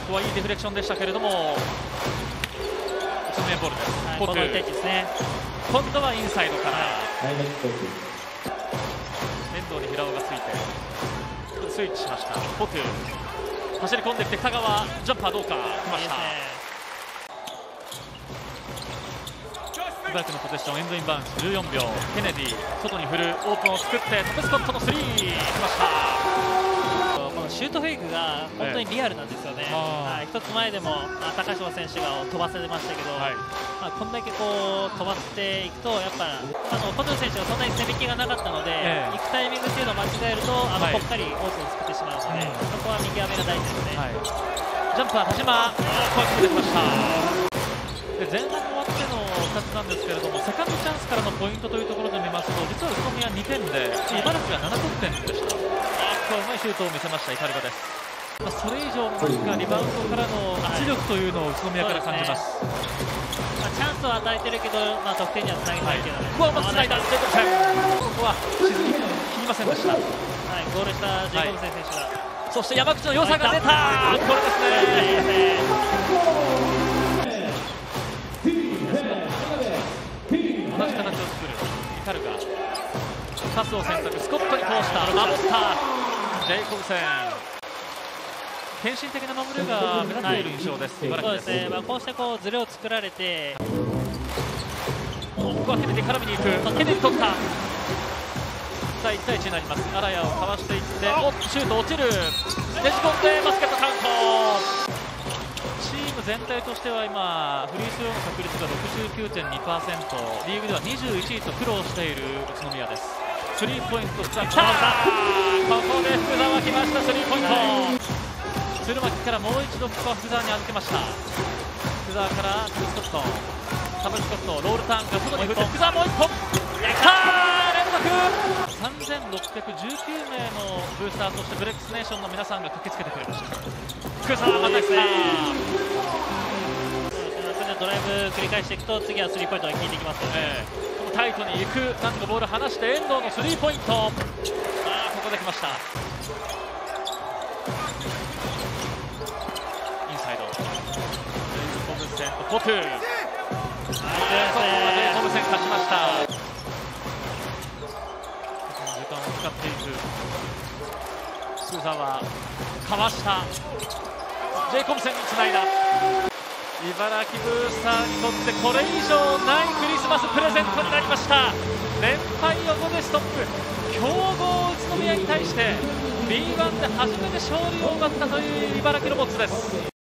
こはいいディフレクションでしたけれども、宇都宮ボールです。 この1点ですね。 今度はインサイドから遠藤に平尾がついてスイッチしました。ポトゥ走り込んできて北川ジャンパーどうか来ました。茨城のポゼッションエンドインバウンス14秒。ケネディ外に振るオープンを作ってトム・スコットのスリー来ました。 このシュートフェイクが本当にリアルなんですよね。一つ前でも高橋選手が飛ばせてましたけど、こんだけこう飛ばしていくとやっぱポトゥ選手がそんなに攻め気がなかったので、行くタイミングっていうのを間違えるとぽっかりオープンを作ってしまうので、そこは見極めが大事ですね。 ジャンパー田島こう決めてきました。で前半終わっての2つなんですけれども、セカンドチャンスからのポイントというところで見ますと、実は宇都宮2点で茨城が7得点でした。うまいシュートを見せましたイカルガです。それ以上の何かリバウンドからの圧力というのを宇都宮から感じます。 チャンスを与えてるけど、得点にはつなげないけどね。 ここはうまくつないだジェイコブセン、ここは沈み切りませんでした。 ゴールしたジェイコブセン選手が、 そして山口の良さが出た。これですね。同じ形を作るイカルガ、パスを選択、スコットに通した、守ったジェイコブセン、献身的な守りが目立っている印象です。 そうですね。こうしてこうズレを作られて、 ここはケネディ絡みに行く。ケネディ取った。さあ1対1になります。荒谷をかわしていって、シュート落ちる。ねじ込んでバスケットカウント。チーム全体としては今フリースローの確率が 69.2%、 リーグでは21位と苦労している宇都宮です。スリーポイント来た。ここで福澤来ました。スリーポイント。鶴巻からもう一度ここは福澤に預けました。福澤からサブスコット、サブスコットロールターンから外に振って福澤もう一本。連続3619名のブースター、そしてブレックスネーションの皆さんが駆けつけてくれました。福澤また来た。 ドライブ繰り返していくと次はスリーポイントが効いてきますよね。 タイトに行く、なんとかボール離して遠藤のスリーポイント。ここで来ました。インサイドコブセンとポトゥ、ここまでコブセン勝ちました。時間を使っていく福澤かわした。ジェイコブセンにつないだ。茨城ブースターにとってこれ以上ないクリスマスプレゼントになりました。連敗を5でストップ。強豪宇都宮に対して B1 で初めて勝利を奪ったという茨城ロボッツです。